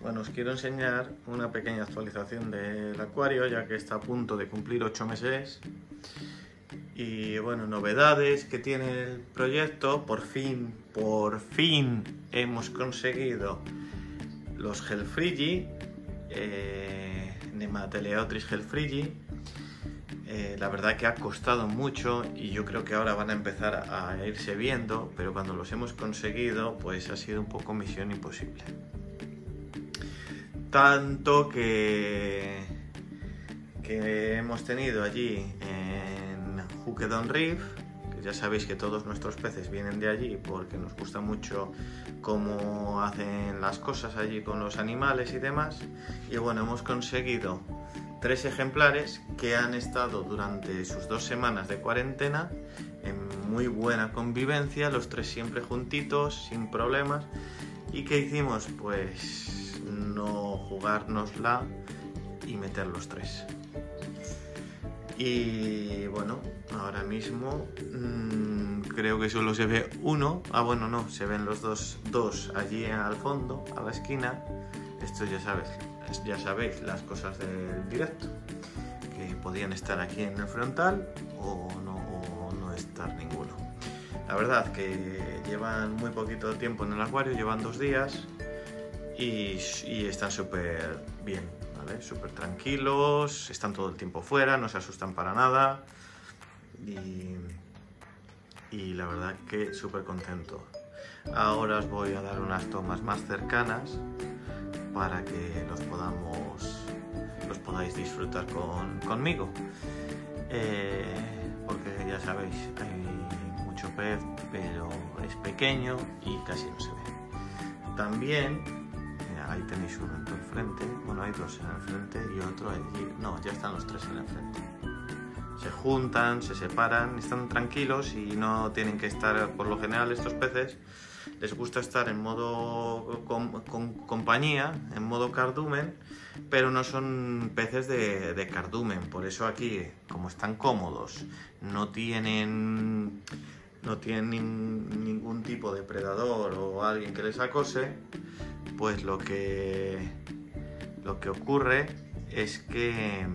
Bueno, os quiero enseñar una pequeña actualización del acuario, ya que está a punto de cumplir 8 meses. Y bueno, novedades que tiene el proyecto. Por fin hemos conseguido los Gelfrigi, Nemateleotris gelfrigi. La verdad que ha costado mucho y yo creo que ahora van a empezar a irse viendo, pero cuando los hemos conseguido, pues ha sido un poco misión imposible. Tanto que hemos tenido allí en Hukedon Reef, que ya sabéis que todos nuestros peces vienen de allí porque nos gusta mucho cómo hacen las cosas allí con los animales y demás. Y bueno, hemos conseguido 3 ejemplares que han estado durante sus 2 semanas de cuarentena en muy buena convivencia, los 3 siempre juntitos, sin problemas. ¿Y qué hicimos? Pues no jugárnosla y meter los 3. Y bueno, ahora mismo creo que solo se ve uno. Ah, bueno, no, se ven los dos allí al fondo, a la esquina. Esto ya sabéis las cosas del directo, que podían estar aquí en el frontal o no estar ninguno. La verdad que llevan muy poquito tiempo en el acuario, llevan 2 días y están súper bien, ¿vale? Súper tranquilos, están todo el tiempo fuera, no se asustan para nada y la verdad que súper contento. Ahora os voy a dar unas tomas más cercanas para que los podáis disfrutar conmigo, porque ya sabéis, hay mucho pez, pero es pequeño y casi no se ve. También, ahí tenéis uno en el frente, bueno, hay 2 en el frente y otro allí, no, ya están los 3 en el frente. Se juntan, se separan, están tranquilos y no tienen que estar, por lo general estos peces les gusta estar en modo compañía, en modo cardumen, pero no son peces de cardumen. Por eso aquí, como están cómodos, no tienen ningún tipo de predador o alguien que les acose, pues lo que ocurre es que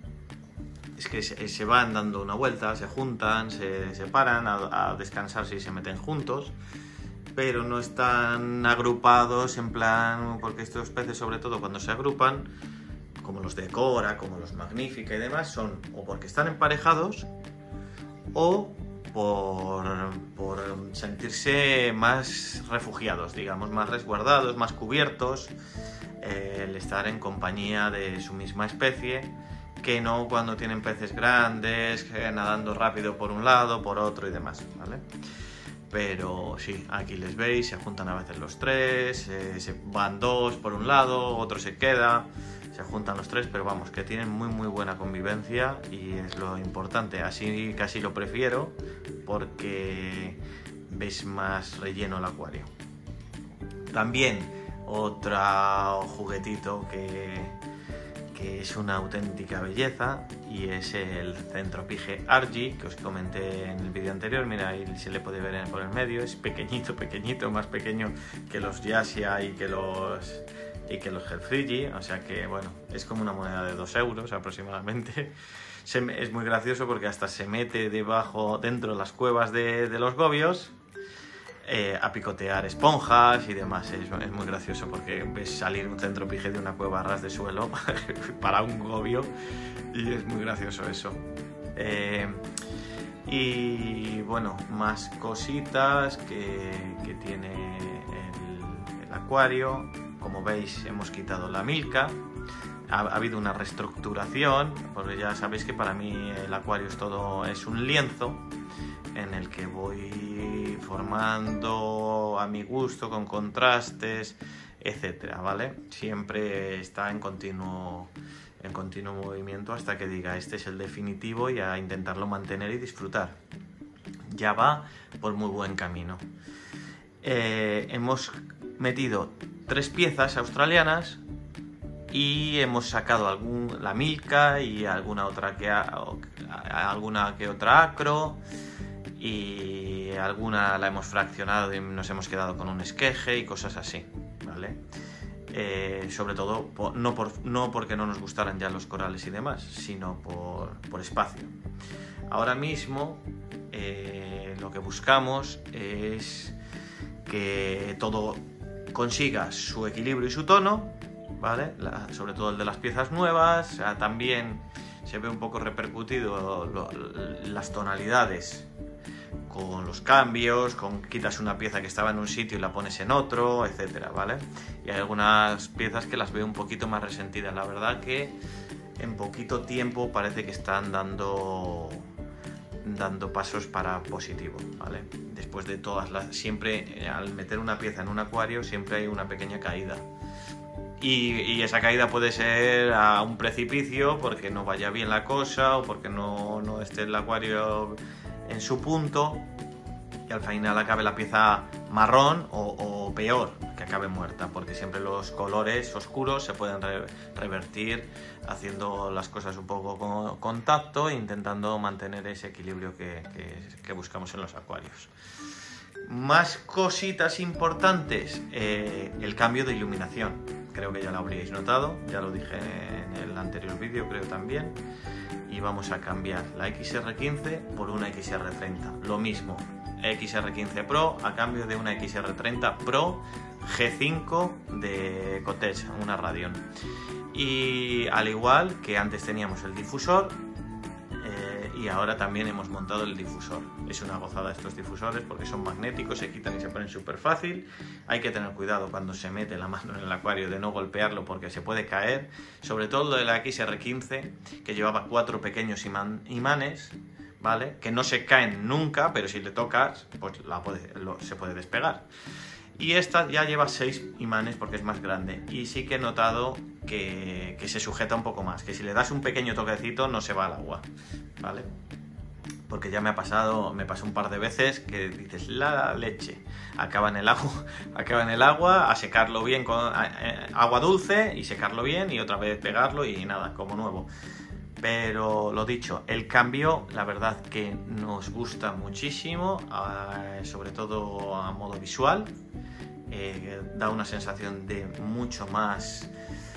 se van dando una vuelta, se juntan, se separan a descansar si se meten juntos, pero no están agrupados en plan, porque estos peces, sobre todo cuando se agrupan, como los de Cora, como los Magnífica y demás, son o porque están emparejados o por sentirse más refugiados, digamos, más resguardados, más cubiertos, el estar en compañía de su misma especie, que no cuando tienen peces grandes, nadando rápido por un lado, por otro y demás, ¿vale? Pero sí, aquí les veis, se juntan a veces los 3, se van 2 por un lado, otro se queda, se juntan los 3, pero vamos, que tienen muy buena convivencia y es lo importante. Así casi lo prefiero porque ves más relleno el acuario. También otro juguetito que es una auténtica belleza y es el Centropige Argy, que os comenté en el vídeo anterior. Mira, ahí se le puede ver por el medio, es pequeñito, más pequeño que los Yasia y que los Gelfrigi, o sea que bueno, es como una moneda de 2 euros aproximadamente. Es muy gracioso porque hasta se mete dentro de las cuevas de los gobios a picotear esponjas y demás. Es muy gracioso porque ves salir un Centropige de una cueva a ras de suelo para un gobio y es muy gracioso eso. Y bueno, más cositas que tiene el acuario. Como veis, hemos quitado la milka. Ha habido una reestructuración, porque ya sabéis que para mí el acuario es un lienzo en el que voy formando a mi gusto, con contrastes, etcétera, ¿vale? Siempre está en continuo movimiento hasta que diga este es el definitivo y a intentarlo mantener y disfrutar. Ya va por muy buen camino. Hemos metido 3 piezas australianas y hemos sacado la milka y alguna que otra acro, y alguna la hemos fraccionado y nos hemos quedado con un esqueje y cosas así, ¿vale? sobre todo no porque no nos gustaran ya los corales y demás, sino por espacio. Ahora mismo lo que buscamos es que todo consiga su equilibrio y su tono, ¿vale? Sobre todo el de las piezas nuevas. También se ve un poco repercutido las tonalidades con los cambios, quitas una pieza que estaba en un sitio y la pones en otro, etcétera, ¿vale? Y hay algunas piezas que las veo un poquito más resentidas. La verdad que en poquito tiempo parece que están dando pasos para positivo, ¿vale? Después de siempre al meter una pieza en un acuario siempre hay una pequeña caída. Y esa caída puede ser a un precipicio porque no vaya bien la cosa o porque no esté el acuario en su punto y al final acabe la pieza marrón o peor, que acabe muerta, porque siempre los colores oscuros se pueden revertir haciendo las cosas un poco con contacto e intentando mantener ese equilibrio que buscamos en los acuarios. Más cositas importantes, el cambio de iluminación. Creo que ya lo habríais notado, ya lo dije en el anterior vídeo, creo también. Y vamos a cambiar la XR15 por una XR30. Lo mismo, XR15 Pro a cambio de una XR30 Pro G5 de Cotech, una Radion. Y al igual que antes teníamos el difusor, y ahora también hemos montado el difusor. Es una gozada estos difusores porque son magnéticos, se quitan y se ponen súper fácil. Hay que tener cuidado cuando se mete la mano en el acuario de no golpearlo porque se puede caer. Sobre todo lo de la XR15, que llevaba 4 pequeños imanes, ¿vale? Que no se caen nunca, pero si le tocas, pues se puede despegar. Y esta ya lleva 6 imanes porque es más grande. Y sí que he notado que se sujeta un poco más. Que si le das un pequeño toquecito no se va al agua, ¿vale? Porque ya me pasó un par de veces que dices, la leche. Acaba en el agua, a secarlo bien con agua dulce y secarlo bien y otra vez pegarlo y nada, como nuevo. Pero lo dicho, el cambio, la verdad que nos gusta muchísimo, sobre todo a modo visual. Da una sensación de mucho más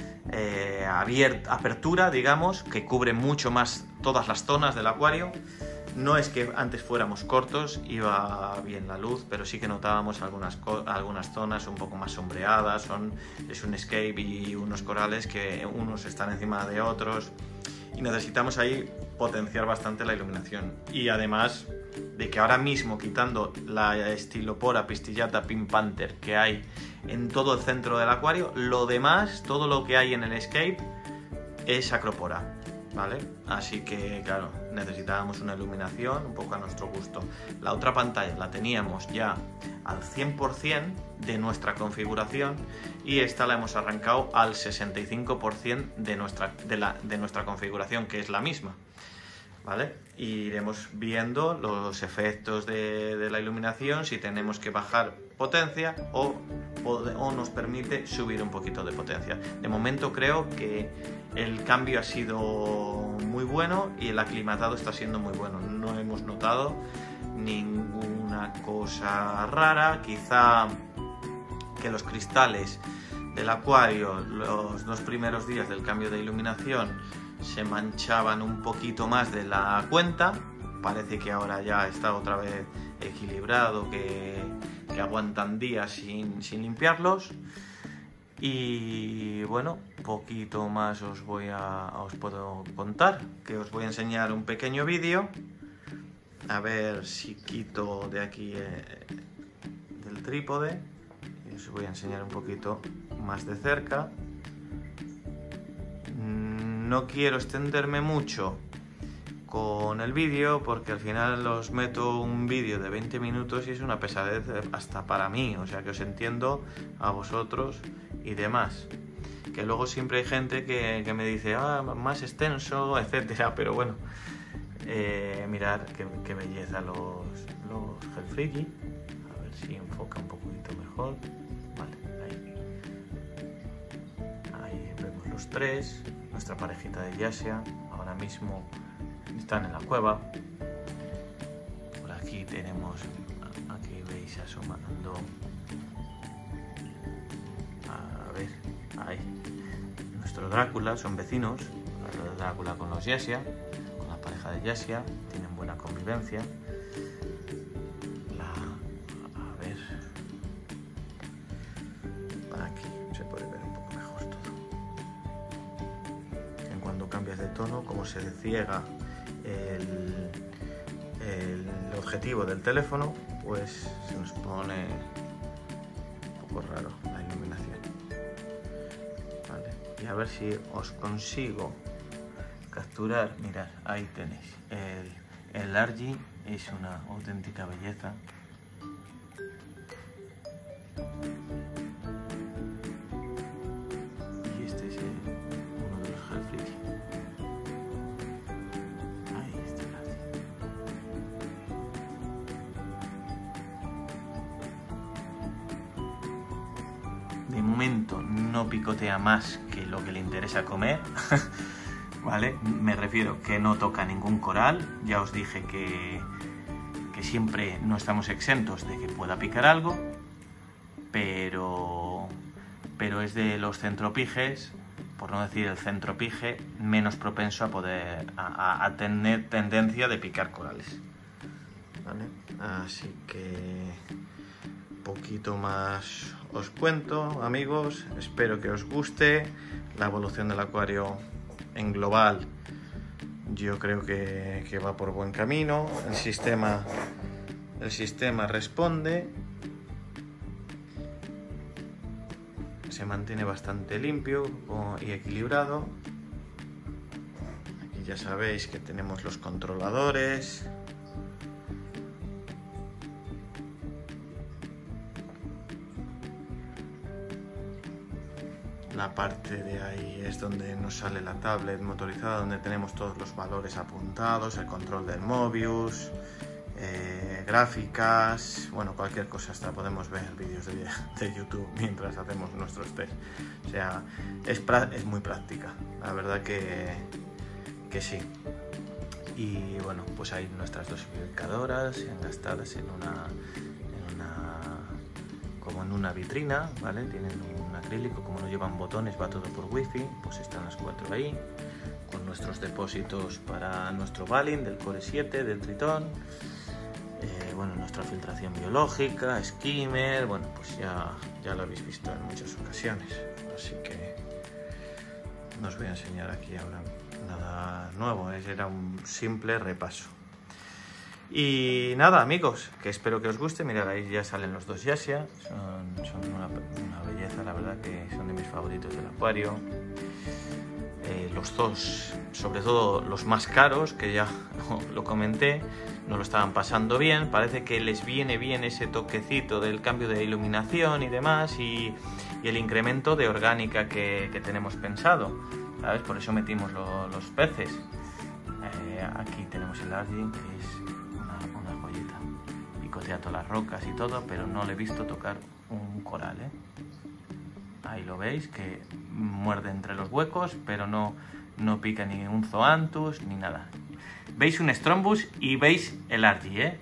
apertura, digamos, que cubre mucho más todas las zonas del acuario. No es que antes fuéramos cortos, iba bien la luz, pero sí que notábamos algunas zonas un poco más sombreadas. Es un escape y unos corales que unos están encima de otros y necesitamos ahí potenciar bastante la iluminación. Y además de que ahora mismo, quitando la Stylopora pistillata Pink Panther que hay en todo el centro del acuario, lo demás, todo lo que hay en el escape es Acropora, ¿vale? Así que, claro, necesitábamos una iluminación un poco a nuestro gusto. La otra pantalla la teníamos ya al 100% de nuestra configuración y esta la hemos arrancado al 65% de nuestra configuración, que es la misma, ¿vale? Y iremos viendo los efectos de la iluminación, si tenemos que bajar potencia o nos permite subir un poquito de potencia. De momento creo que el cambio ha sido muy bueno y el aclimatado está siendo muy bueno. No hemos notado ninguna cosa rara, quizá que los cristales del acuario los 2 primeros días del cambio de iluminación se manchaban un poquito más de la cuenta. Parece que ahora ya está otra vez equilibrado, que aguantan días sin limpiarlos. Y bueno, poquito más os puedo contar, que os voy a enseñar un pequeño vídeo. A ver si quito de aquí del trípode y os voy a enseñar un poquito más de cerca. No quiero extenderme mucho con el vídeo porque al final os meto un vídeo de 20 minutos y es una pesadez hasta para mí, o sea que os entiendo a vosotros y demás. Que luego siempre hay gente que me dice, más extenso, etcétera, pero bueno, mirad qué belleza los Hellfreaky. A ver si enfoca un poquito mejor. Vale, ahí vemos los 3. Nuestra parejita de Yasia ahora mismo están en la cueva. Por aquí tenemos, aquí veis asomando, a ver, Ahí. Nuestro Drácula, son vecinos. El Drácula con los Yasia, con la pareja de Yasia, tienen buena convivencia. A ver, para aquí se puede ver un poco mejor todo. En cuando cambias de tono, como se ciega el objetivo del teléfono, pues se nos pone un poco raro la iluminación. Vale. Y a ver si os consigo capturar. Mirad, ahí tenéis el Argy, es una auténtica belleza. Y este es uno de los Halfrich. Ahí está el Argy. De momento no picotea más que lo que le interesa comer. ¿Vale? Me refiero que no toca ningún coral. Ya os dije que siempre no estamos exentos de que pueda picar algo, pero es de los centropiges, por no decir el centropige, menos propenso a tener tendencia de picar corales. ¿Vale? Así que poquito más os cuento, amigos. Espero que os guste la evolución del acuario. En global, yo creo que va por buen camino. El sistema responde, se mantiene bastante limpio y equilibrado. Aquí ya sabéis que tenemos los controladores. La parte de ahí es donde nos sale la tablet motorizada, donde tenemos todos los valores apuntados, el control del Mobius, gráficas, bueno, cualquier cosa. Hasta podemos ver vídeos de YouTube mientras hacemos nuestros test. O sea, es muy práctica, la verdad que sí. Y bueno, pues hay nuestras dosificadoras engastadas como en una vitrina, ¿vale? Tienen un acrílico, como no llevan botones, va todo por wifi, pues están las 4 ahí, con nuestros depósitos para nuestro Balin del Core 7 del Tritón, bueno, nuestra filtración biológica, skimmer, bueno, pues ya lo habéis visto en muchas ocasiones, así que no os voy a enseñar aquí ahora nada nuevo, era un simple repaso. Y nada, amigos, que espero que os guste. Mirad, ahí ya salen los dos Yasia, son una belleza, la verdad que son de mis favoritos del acuario. Los dos, sobre todo los más caros, que ya lo comenté, no lo estaban pasando bien. Parece que les viene bien ese toquecito del cambio de iluminación y demás, y el incremento de orgánica que tenemos pensado, ¿sabes? Por eso metimos los peces. Aquí tenemos el Argy, que es una joyita. Picotea todas las rocas y todo, pero no le he visto tocar un coral, ¿eh? Ahí lo veis, que muerde entre los huecos, pero no pica ni un Zoanthus ni nada. Veis un Strombus y veis el Argy, ¿eh?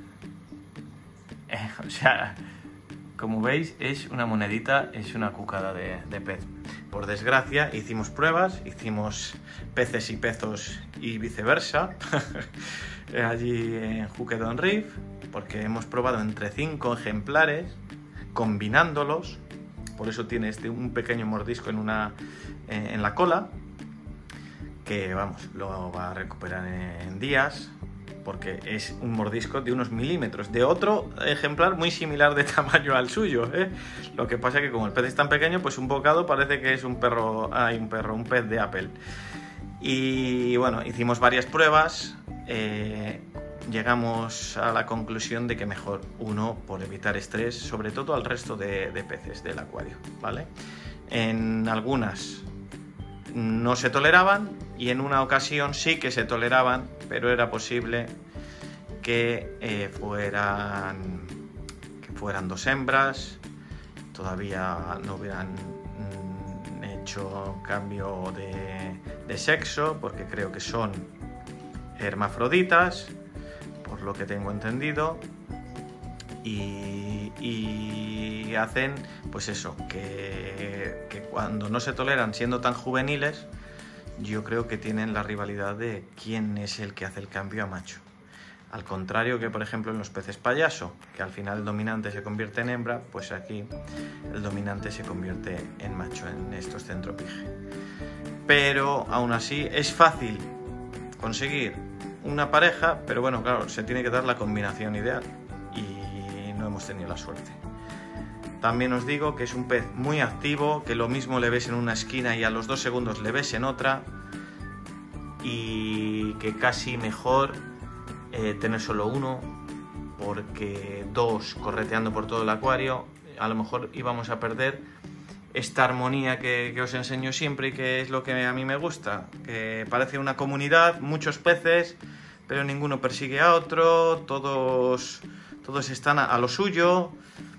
O sea, como veis, es una monedita, es una cucada de pez. Por desgracia, hicimos pruebas, hicimos peces y pezos y viceversa, allí en Hooked Reef, porque hemos probado entre 5 ejemplares, combinándolos, por eso tiene un pequeño mordisco en la cola, que vamos, lo va a recuperar en días, porque es un mordisco de unos milímetros, de otro ejemplar muy similar de tamaño al suyo, ¿eh? Lo que pasa es que como el pez es tan pequeño, pues un bocado parece que es un pez de Apple. Y bueno, hicimos varias pruebas, llegamos a la conclusión de que mejor uno, por evitar estrés, sobre todo al resto de peces del acuario, ¿vale? En algunas no se toleraban y en una ocasión sí que se toleraban, pero era posible que fueran dos hembras, todavía no hubieran hecho cambio de sexo, porque creo que son hermafroditas, por lo que tengo entendido, y hacen pues eso, que cuando no se toleran siendo tan juveniles, yo creo que tienen la rivalidad de quién es el que hace el cambio a macho. Al contrario que, por ejemplo, en los peces payaso, que al final el dominante se convierte en hembra, pues aquí el dominante se convierte en macho en estos centropige. Pero aún así es fácil conseguir una pareja, pero bueno, claro, se tiene que dar la combinación ideal y no hemos tenido la suerte. También os digo que es un pez muy activo, que lo mismo le ves en una esquina y a los 2 segundos le ves en otra, y que casi mejor tener solo uno, porque 2 correteando por todo el acuario, a lo mejor íbamos a perder esta armonía que os enseño siempre y que es lo que a mí me gusta, que parece una comunidad, muchos peces, pero ninguno persigue a otro, todos están a lo suyo.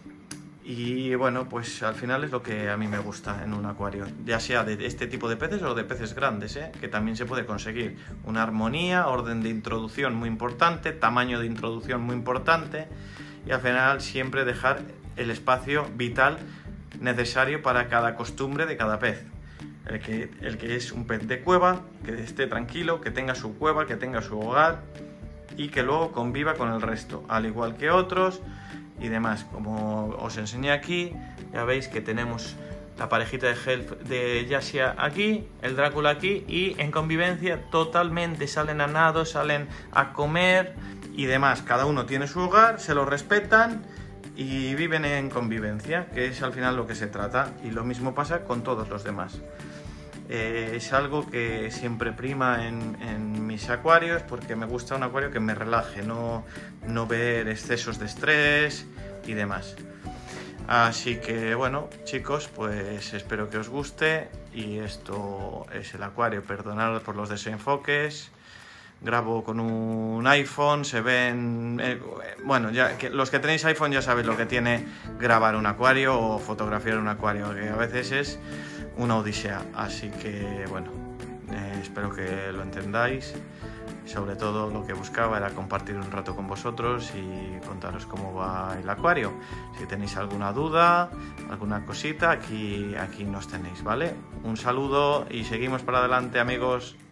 Y bueno, pues al final es lo que a mí me gusta en un acuario, ya sea de este tipo de peces o de peces grandes, que también se puede conseguir una armonía, orden de introducción muy importante, tamaño de introducción muy importante, y al final siempre dejar el espacio vital necesario para cada costumbre de cada pez. El que es un pez de cueva, que esté tranquilo, que tenga su cueva, que tenga su hogar y que luego conviva con el resto, al igual que otros y demás. Como os enseñé aquí, ya veis que tenemos la parejita de Yasia aquí, el Drácula aquí, y en convivencia totalmente, salen a nado, salen a comer y demás. Cada uno tiene su hogar, se lo respetan y viven en convivencia, que es al final lo que se trata, y lo mismo pasa con todos los demás. Es algo que siempre prima en mis acuarios, porque me gusta un acuario que me relaje, no ver excesos de estrés y demás. Así que bueno, chicos, pues espero que os guste, y esto es el acuario. Perdonad por los desenfoques, grabo con un iPhone, se ven... bueno, ya que los que tenéis iPhone ya sabéis lo que tiene grabar un acuario o fotografiar un acuario, que a veces es una odisea. Así que bueno, espero que lo entendáis. Sobre todo lo que buscaba era compartir un rato con vosotros y contaros cómo va el acuario. Si tenéis alguna duda, alguna cosita, aquí nos tenéis, ¿vale? Un saludo y seguimos para adelante, amigos.